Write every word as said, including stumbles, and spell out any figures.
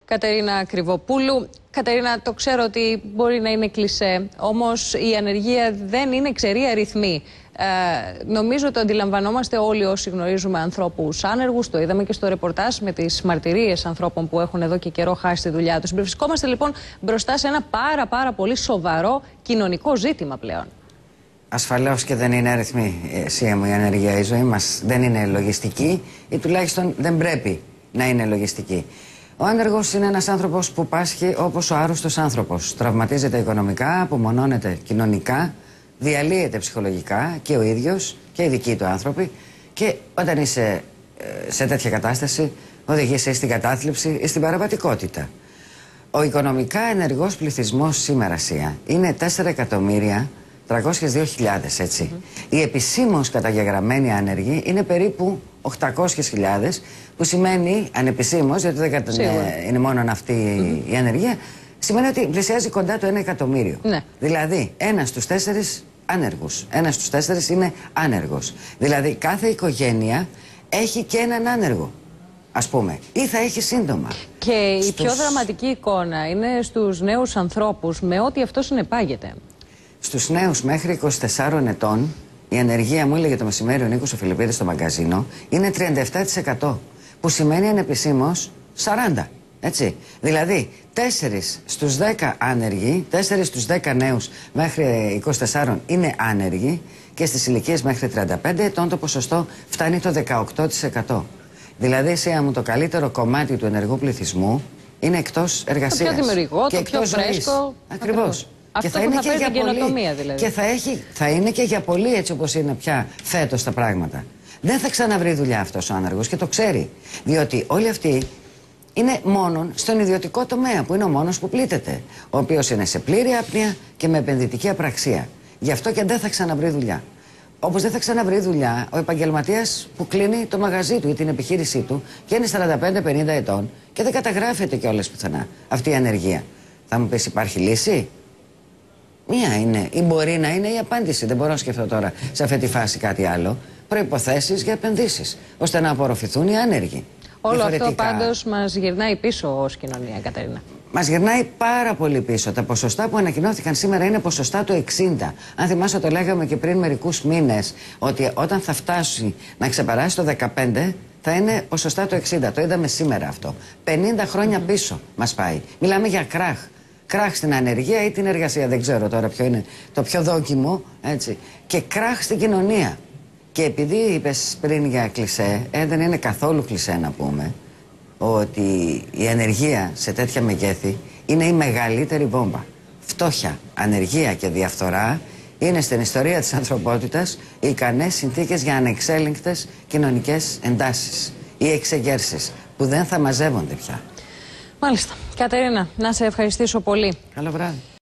Κατερίνα Κρυβοπούλου. Κατερίνα, το ξέρω ότι μπορεί να είναι κλισέ, όμως η ανεργία δεν είναι ξερή αριθμή. Ε, νομίζω ότι αντιλαμβανόμαστε όλοι όσοι γνωρίζουμε ανθρώπους άνεργους, το είδαμε και στο ρεπορτάζ με τις μαρτυρίες ανθρώπων που έχουν εδώ και καιρό χάσει τη δουλειά τους. Βρισκόμαστε λοιπόν μπροστά σε ένα πάρα πάρα πολύ σοβαρό κοινωνικό ζήτημα πλέον. Ασφαλώς και δεν είναι αριθμή, Σία μου, η ανεργία. Η ζωή μας δεν είναι λογιστική ή τουλάχιστον δεν πρέπει να είναι λογιστική. Ο άνεργος είναι ένας άνθρωπος που πάσχει όπως ο άρρωστος άνθρωπος. Τραυματίζεται οικονομικά, απομονώνεται κοινωνικά, διαλύεται ψυχολογικά και ο ίδιος και οι δικοί του άνθρωποι. Και όταν είσαι σε τέτοια κατάσταση, οδηγείσαι στην κατάθλιψη ή στην παραβατικότητα. Ο οικονομικά ενεργός πληθυσμός σήμερα, Σία, είναι τέσσερα εκατομμύρια τριακόσιες δύο χιλιάδες, έτσι. Mm-hmm. Οι επισήμως καταγεγραμμένοι άνεργοι είναι περίπου οκτακόσιες χιλιάδες, που σημαίνει, ανεπισήμως, γιατί δεν κατα... είναι μόνο αυτή mm-hmm. η ανεργία, σημαίνει ότι πλησιάζει κοντά το ένα εκατομμύριο. Ναι. Δηλαδή, ένας στους τέσσερις άνεργους. Ένας στους τέσσερις είναι άνεργος. Δηλαδή, κάθε οικογένεια έχει και έναν άνεργο, ας πούμε, ή θα έχει σύντομα. Και η στους... πιο δραματική εικόνα είναι στους νέους ανθρώπους, με ό,τι αυτό συνεπάγεται. Στους νέους μέχρι είκοσι τεσσάρων ετών, η ανεργία, μου έλεγε το μεσημέρι ο Νίκος ο Φιλιππίδης στο μαγκαζίνο, είναι τριάντα επτά τοις εκατό. Που σημαίνει ανεπισήμως σαράντα τοις εκατό. Έτσι. Δηλαδή, τέσσερις στους δέκα άνεργοι, τέσσερις στους δέκα νέους μέχρι είκοσι τεσσάρων είναι άνεργοι και στις ηλικίες μέχρι τριάντα πέντε ετών το ποσοστό φτάνει το δεκαοκτώ τοις εκατό. Δηλαδή, Σία μου, το καλύτερο κομμάτι του ενεργού πληθυσμού είναι εκτός εργασίας. Το πιο δημιουργικό, και το πιο φρέσκο. Ακριβώς. Αυτό και θα, θα είναι θα και φέρει για την πολύ, καινοτομία δηλαδή. Και θα, έχει, θα είναι και για πολύ, έτσι όπως είναι πια φέτος τα πράγματα. Δεν θα ξαναβρει δουλειά αυτός ο άνεργος και το ξέρει. Διότι όλοι αυτοί είναι μόνον στον ιδιωτικό τομέα, που είναι ο μόνος που πλήττεται. Ο οποίος είναι σε πλήρη άπνοια και με επενδυτική απραξία. Γι' αυτό και δεν θα ξαναβρει δουλειά. Όπως δεν θα ξαναβρει δουλειά ο επαγγελματίας που κλείνει το μαγαζί του ή την επιχείρησή του και είναι σαράντα πέντε πενήντα ετών και δεν καταγράφεται κιόλας πουθενά αυτή η ανεργία. Θα μου πεις, υπάρχει λύση? Μία είναι, ή μπορεί να είναι η απάντηση. Δεν μπορώ να σκεφτώ τώρα σε αυτή τη φάση κάτι άλλο. Προϋποθέσεις για επενδύσεις, ώστε να απορροφηθούν οι άνεργοι. Όλο αυτό πάντως μας γυρνάει πίσω ως κοινωνία, Κατερίνα. Μας γυρνάει πάρα πολύ πίσω. Τα ποσοστά που ανακοινώθηκαν σήμερα είναι ποσοστά του εξήντα. Αν θυμάσαι, το λέγαμε και πριν μερικούς μήνες, ότι όταν θα φτάσει να ξεπεράσει το δεκαπέντε, θα είναι ποσοστά του εξήντα. Το είδαμε σήμερα αυτό. πενήντα χρόνια mm-hmm. πίσω μας πάει. Μιλάμε για κράχ. Κράχ στην ανεργία ή την εργασία, δεν ξέρω τώρα ποιο είναι το πιο δόκιμο, έτσι. Και κράχ στην κοινωνία. Και επειδή είπες πριν για κλισέ, ε, δεν είναι καθόλου κλισέ να πούμε, ότι η ανεργία σε τέτοια μεγέθη είναι η μεγαλύτερη βόμβα. Φτώχεια, ανεργία και διαφθορά είναι στην ιστορία της ανθρωπότητας οι ικανές συνθήκες για ανεξέλεγκτες κοινωνικές εντάσεις ή εξεγέρσεις που δεν θα μαζεύονται πια. Μάλιστα. Κατερίνα, να σε ευχαριστήσω πολύ. Καλό βράδυ.